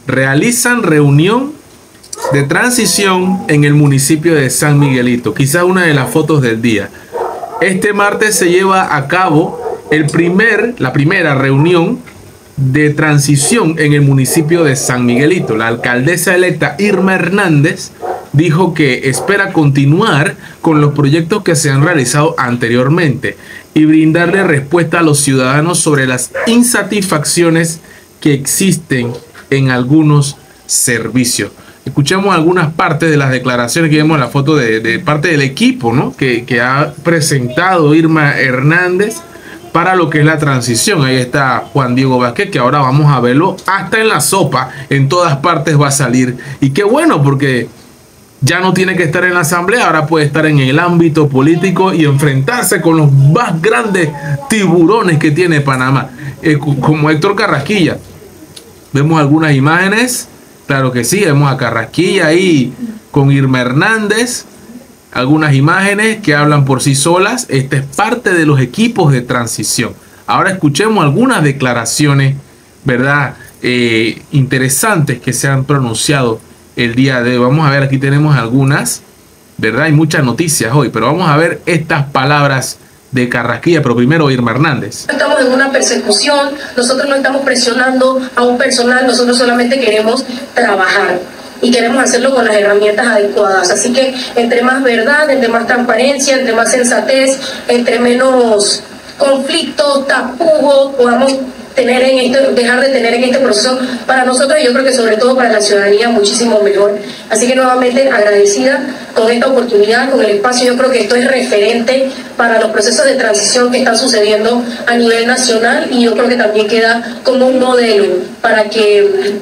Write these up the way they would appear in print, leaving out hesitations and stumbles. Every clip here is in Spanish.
realizan reunión de transición en el municipio de San Miguelito. Quizá una de las fotos del día. Este martes se lleva a cabo la primera reunión de transición en el municipio de San Miguelito. La alcaldesa electa Irma Hernández dijo que espera continuar con los proyectos que se han realizado anteriormente y brindarle respuesta a los ciudadanos sobre las insatisfacciones que existen en algunos servicios. Escuchamos algunas partes de las declaraciones que vemos en la foto de parte del equipo, ¿no? que ha presentado Irma Hernández para lo que es la transición. Ahí está Juan Diego Vázquez, que ahora vamos a verlo hasta en la sopa, en todas partes va a salir. Y qué bueno, porque ya no tiene que estar en la asamblea, ahora puede estar en el ámbito político y enfrentarse con los más grandes tiburones que tiene Panamá, como Héctor Carrasquilla. Vemos algunas imágenes. Claro que sí, vemos a Carrasquilla ahí con Irma Hernández. Algunas imágenes que hablan por sí solas. Esta es parte de los equipos de transición. Ahora escuchemos algunas declaraciones, ¿verdad? Interesantes que se han pronunciado el día de hoy. Vamos a ver, aquí tenemos algunas, ¿verdad? Hay muchas noticias hoy, pero vamos a ver estas palabras de Carrasquilla, pero primero Irma Hernández. No estamos en una persecución, nosotros no estamos presionando a un personal, nosotros solamente queremos trabajar y queremos hacerlo con las herramientas adecuadas. Así que entre más verdad, entre más transparencia, entre más sensatez, entre menos conflictos, tapujos podamos tener dejar de tener en este proceso, para nosotros, yo creo que sobre todo para la ciudadanía, muchísimo mejor. Así que nuevamente agradecida con esta oportunidad, con el espacio. Yo creo que esto es referente para los procesos de transición que están sucediendo a nivel nacional, y yo creo que también queda como un modelo para que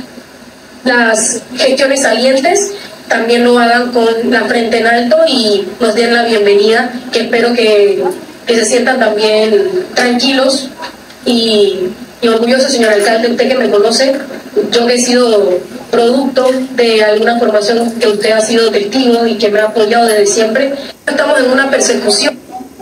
las gestiones salientes también lo hagan con la frente en alto y nos den la bienvenida, que espero que se sientan también tranquilos y orgulloso, señor alcalde. Usted que me conoce, yo que he sido producto de alguna formación que usted ha sido testigo y que me ha apoyado desde siempre. Estamos en una persecución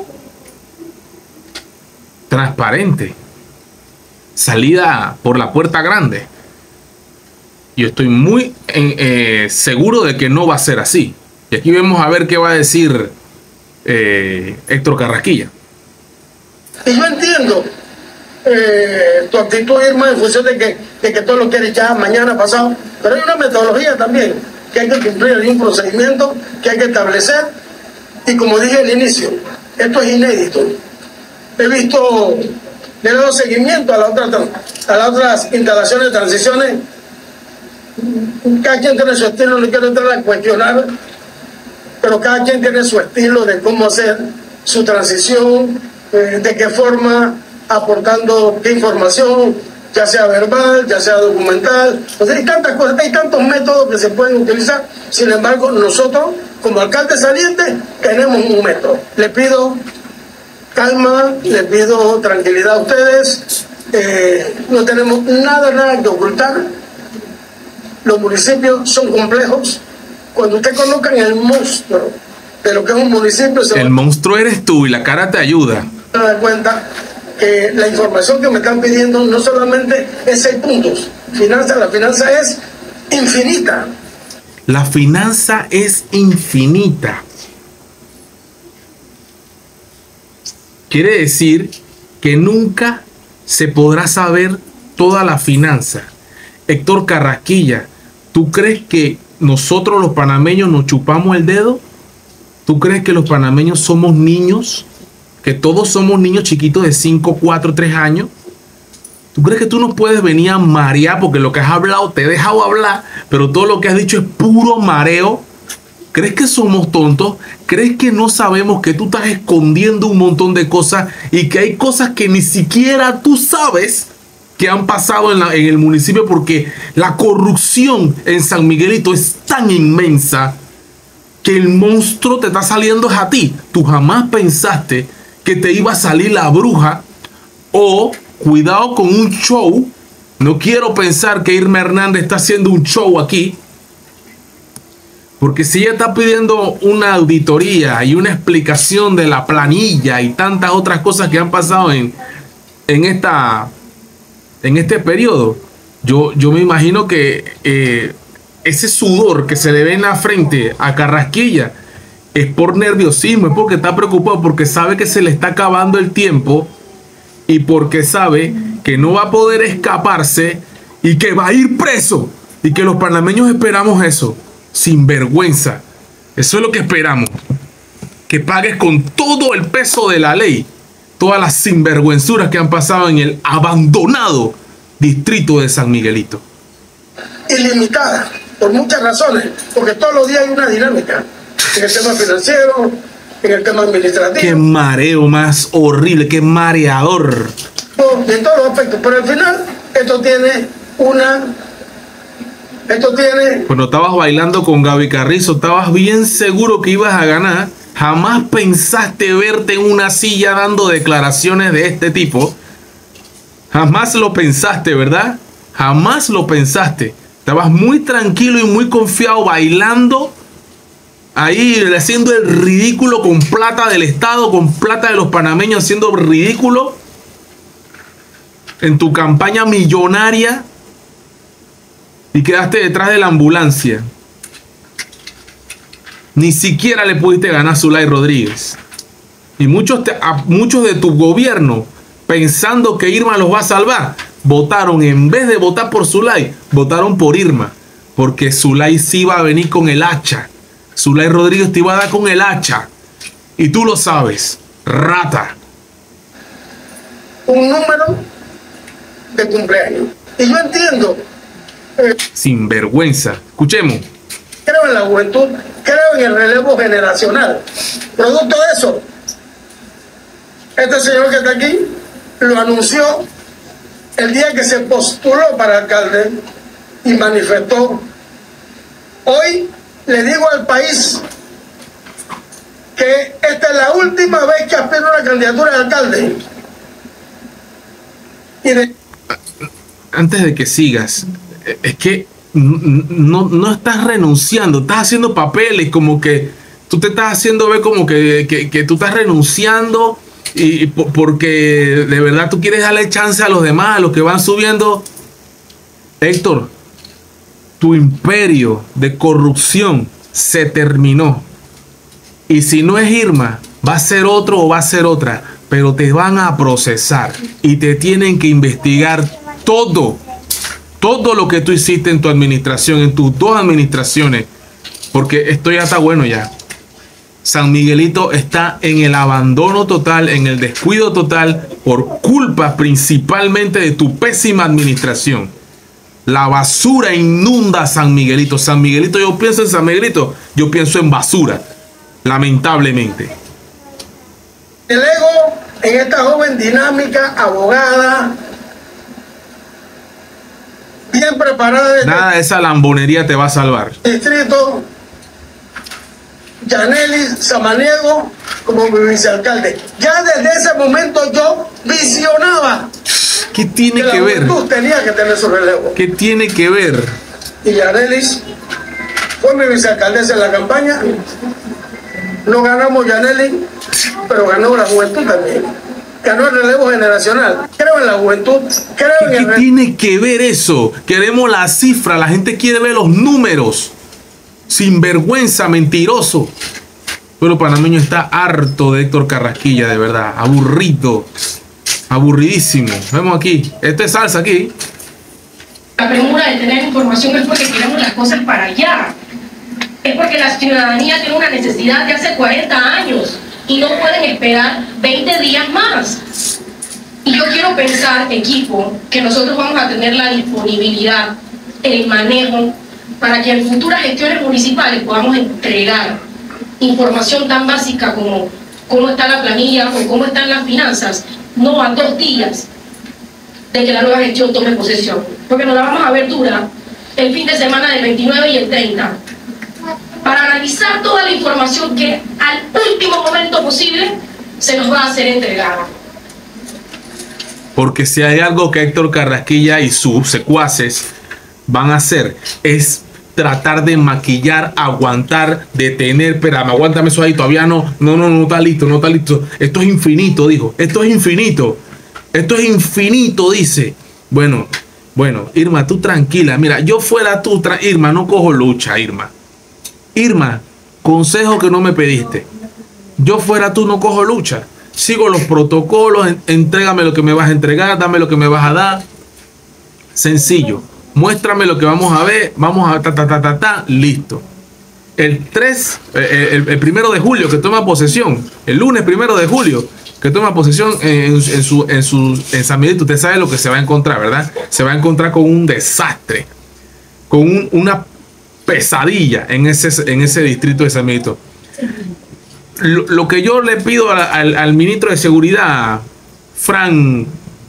transparente, salida por la puerta grande. Yo estoy muy seguro de que no va a ser así. Y aquí vamos a ver qué va a decir Héctor Carrasquilla. Y yo entiendo tu actitud, Irma, en función de que todo lo quieres ya mañana, pasado, pero hay una metodología también que hay que cumplir, hay un procedimiento que hay que establecer, y como dije al inicio, esto es inédito. Le he dado seguimiento a las otras instalaciones de transiciones. Cada quien tiene su estilo, no quiero entrar a cuestionar, pero cada quien tiene su estilo de cómo hacer su transición, de qué forma, aportando qué información, ya sea verbal, ya sea documental. O sea, hay tantas cosas, hay tantos métodos que se pueden utilizar. Sin embargo, nosotros, como alcalde saliente, tenemos un método. Le pido calma, le pido tranquilidad a ustedes. No tenemos nada que ocultar. Los municipios son complejos. Cuando usted conozca el monstruo de lo que es un municipio, el monstruo eres tú y la cara te ayuda. Se da cuenta que la información que me están pidiendo no solamente es 6 puntos. La finanza es infinita. La finanza es infinita. Quiere decir que nunca se podrá saber toda la finanza. Héctor Carrasquilla, ¿tú crees que nosotros los panameños nos chupamos el dedo? ¿Tú crees que los panameños somos niños? ¿Que todos somos niños chiquitos de 5, 4, 3 años? ¿Tú crees que tú no puedes venir a marear porque lo que has hablado, te he dejado hablar, pero todo lo que has dicho es puro mareo? ¿Crees que somos tontos? ¿Crees que no sabemos que tú estás escondiendo un montón de cosas y que hay cosas que ni siquiera tú sabes que han pasado en el municipio, porque la corrupción en San Miguelito es tan inmensa que el monstruo te está saliendo a ti? Tú jamás pensaste que te iba a salir la bruja, o cuidado con un show. No quiero pensar que Irma Hernández está haciendo un show aquí, porque si ella está pidiendo una auditoría y una explicación de la planilla y tantas otras cosas que han pasado en este periodo, Yo me imagino que ese sudor que se le ve en la frente a Carrasquilla es por nerviosismo, es porque está preocupado, porque sabe que se le está acabando el tiempo y porque sabe que no va a poder escaparse y que va a ir preso. Y que los panameños esperamos eso, sin vergüenza. Eso es lo que esperamos. Que pagues con todo el peso de la ley todas las sinvergüenzuras que han pasado en el abandonado distrito de San Miguelito. Ilimitada, por muchas razones, porque todos los días hay una dinámica. En el tema financiero, en el tema administrativo. Qué mareo más horrible, qué mareador. De todos los aspectos, pero al final esto tiene Cuando estabas bailando con Gaby Carrizo, estabas bien seguro que ibas a ganar. Jamás pensaste verte en una silla dando declaraciones de este tipo. Jamás lo pensaste, ¿verdad? Jamás lo pensaste. Estabas muy tranquilo y muy confiado bailando ahí, haciendo el ridículo con plata del Estado, con plata de los panameños, haciendo ridículo en tu campaña millonaria, y quedaste detrás de la ambulancia. Ni siquiera le pudiste ganar a Zulay Rodríguez. Y muchos de tu gobierno, pensando que Irma los va a salvar, votaron, en vez de votar por Zulay, votaron por Irma, porque Zulay sí iba a venir con el hacha. Zulay Rodríguez te iba a dar con el hacha. Y tú lo sabes, rata. Un número de cumpleaños. Y yo entiendo. Sin vergüenza. Escuchemos. Creo en la juventud, creo en el relevo generacional. Producto de eso, este señor que está aquí lo anunció el día que se postuló para alcalde y manifestó. Hoy le digo al país que esta es la última vez que aspiro a una candidatura de alcalde. Antes de que sigas, es que no estás renunciando, estás haciendo papeles, como que tú te estás haciendo ver como que tú estás renunciando y porque de verdad tú quieres darle chance a los demás, a los que van subiendo. Héctor, tu imperio de corrupción se terminó. Y si no es Irma, va a ser otro o va a ser otra, pero te van a procesar y te tienen que investigar todo lo que tú hiciste en tu administración, en tus dos administraciones, porque esto ya está bueno ya. San Miguelito está en el abandono total, en el descuido total, por culpa principalmente de tu pésima administración. La basura inunda San Miguelito. San Miguelito, yo pienso en San Miguelito, yo pienso en basura, lamentablemente. El ego en esta joven dinámica, abogada, bien preparada. Nada de esa lambonería te va a salvar. Distrito, Yanely Samaniego como mi vicealcalde. Ya desde ese momento yo visionaba. ¿Qué tiene que ver? Tú tenía que tener su relevo. ¿Qué tiene que ver? Y Yanely fue mi vicealcaldesa en la campaña. No ganamos Yanely, pero ganó la juventud también. Ganó el relevo generacional. Creo en la juventud. Creo en ¿Qué tiene que ver eso? Queremos la cifra. La gente quiere ver los números. Sinvergüenza, mentiroso. Pero panameño está harto de Héctor Carrasquilla, de verdad. Aburrido. Aburridísimo. Vemos aquí. Esto es salsa aquí. La premura de tener información es porque queremos las cosas para allá. Es porque la ciudadanía tiene una necesidad de hace 40 años y no pueden esperar 20 días más. Y yo quiero pensar, equipo, que nosotros vamos a tener la disponibilidad, el manejo, para que en futuras gestiones municipales podamos entregar información tan básica como cómo está la planilla o cómo están las finanzas, no a 2 días de que la nueva gestión tome posesión, porque nos la vamos a ver dura el fin de semana del 29 y el 30, para analizar toda la información que al último momento posible se nos va a ser entregada. Porque si hay algo que Héctor Carrasquilla y sus secuaces van a hacer es tratar de maquillar, aguantar, detener. Espérame, aguántame eso ahí, todavía no está listo, no está listo. Esto es infinito, dijo. Esto es infinito. Esto es infinito, dice. Bueno, Bueno, Irma, tú tranquila. Mira, yo fuera tú, Irma, no cojo lucha, Irma. Irma, consejo que no me pediste. Yo fuera tú, no cojo lucha. Sigo los protocolos, entrégame lo que me vas a entregar, dame lo que me vas a dar. Sencillo. Muéstrame lo que vamos a ver, vamos a listo. El 1 de julio que toma posesión, el lunes 1 de julio que toma posesión en San Miguelito, usted sabe lo que se va a encontrar, ¿verdad? Se va a encontrar con un desastre, con una pesadilla en ese distrito de San Miguelito. Lo que yo le pido al ministro de Seguridad, Fran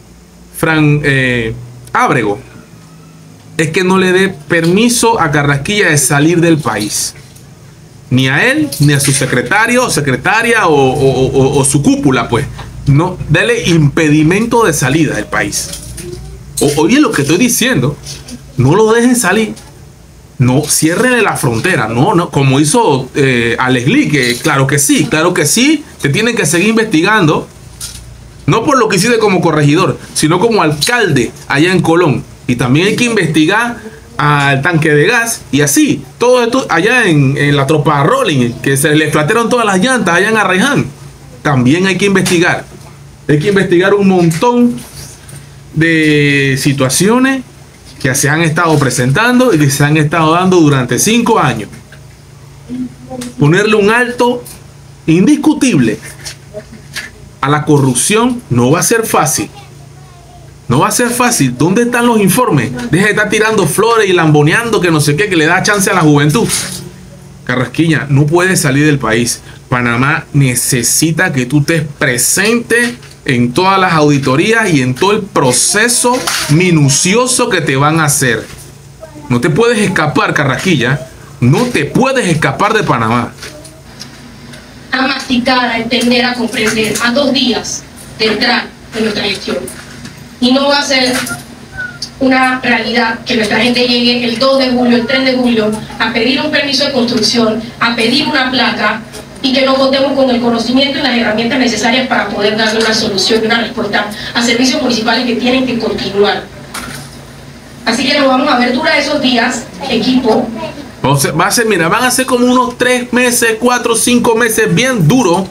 Ábrego, es que no le dé permiso a Carrasquilla de salir del país. Ni a él, ni a su secretario, secretaria o su cúpula, pues. No, dele impedimento de salida del país. Oye lo que estoy diciendo. No lo dejen salir. No, ciérrenle la frontera. No, como hizo Alex Lee, que claro que sí, te tienen que seguir investigando. No por lo que hiciste como corregidor, sino como alcalde allá en Colón. Y también hay que investigar al tanque de gas y así. Todo esto allá en la tropa Rolling, que se le flatearon todas las llantas allá en Arraiján. También hay que investigar. Hay que investigar un montón de situaciones que se han estado presentando y que se han estado dando durante 5 años. Ponerle un alto indiscutible a la corrupción no va a ser fácil. No va a ser fácil. ¿Dónde están los informes? Deja de estar tirando flores y lamboneando que no sé qué, que le da chance a la juventud. Carrasquilla, no puedes salir del país. Panamá necesita que tú estés presente en todas las auditorías y en todo el proceso minucioso que te van a hacer. No te puedes escapar, Carrasquilla. No te puedes escapar de Panamá. A masticar, a entender, a comprender, a 2 días de entrar en nuestra gestión. Y no va a ser una realidad que nuestra gente llegue el 2 de julio, el 3 de julio, a pedir un permiso de construcción, a pedir una placa y que no contemos con el conocimiento y las herramientas necesarias para poder darle una solución y una respuesta a servicios municipales que tienen que continuar. Así que nos vamos a ver durante esos días, equipo. Van a ser como unos 3 meses, 4, 5 meses bien duros,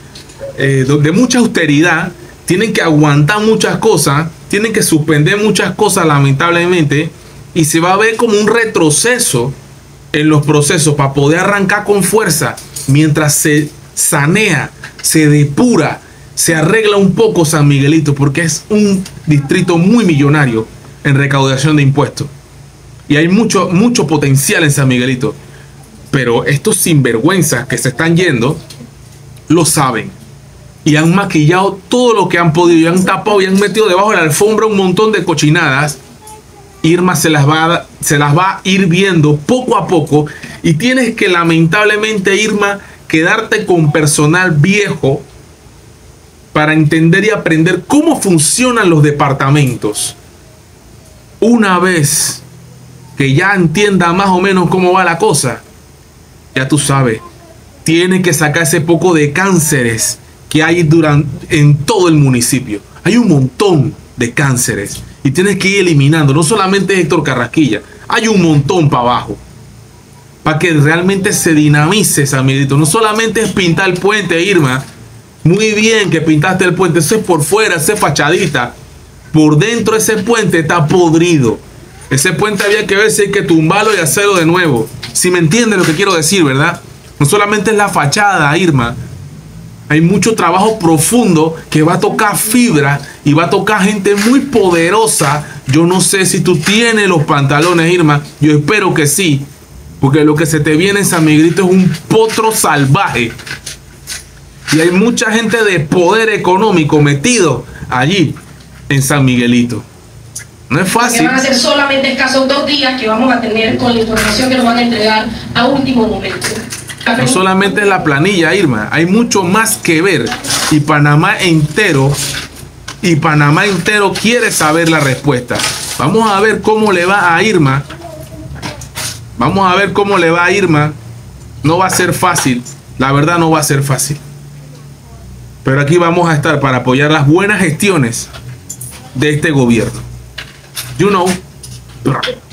de mucha austeridad. Tienen que aguantar muchas cosas, tienen que suspender muchas cosas lamentablemente, y se va a ver como un retroceso en los procesos para poder arrancar con fuerza mientras se sanea, se depura, se arregla un poco San Miguelito, porque es un distrito muy millonario en recaudación de impuestos y hay mucho potencial en San Miguelito, pero estos sinvergüenzas que se están yendo lo saben. Y han maquillado todo lo que han podido, y han tapado y han metido debajo de la alfombra un montón de cochinadas. Irma se las va a ir viendo poco a poco. Y tienes que, lamentablemente, Irma, quedarte con personal viejo para entender y aprender cómo funcionan los departamentos. Una vez que ya entienda más o menos cómo va la cosa, ya tú sabes, tienes que sacar ese poco de cánceres que hay en todo el municipio. Hay un montón de cánceres y tienes que ir eliminando. No solamente Héctor Carrasquilla, hay un montón para abajo, para que realmente se dinamice San Miguelito. No solamente es pintar el puente, Irma. Muy bien que pintaste el puente, eso es por fuera, eso es fachadita. Por dentro ese puente está podrido. Ese puente había que ver si hay que tumbarlo y hacerlo de nuevo. Si me entiendes lo que quiero decir, ¿verdad? No solamente es la fachada, Irma. Hay mucho trabajo profundo que va a tocar fibra y va a tocar gente muy poderosa. Yo no sé si tú tienes los pantalones, Irma. Yo espero que sí, porque lo que se te viene en San Miguelito es un potro salvaje. Y hay mucha gente de poder económico metido allí en San Miguelito. No es fácil. Que van a ser solamente escasos 2 días que vamos a tener con la información que nos van a entregar a último momento. No solamente es la planilla, Irma, hay mucho más que ver, y Panamá entero quiere saber la respuesta. Vamos a ver cómo le va a Irma. Vamos a ver cómo le va a Irma. No va a ser fácil, la verdad no va a ser fácil. Pero aquí vamos a estar para apoyar las buenas gestiones de este gobierno. You know. Brr.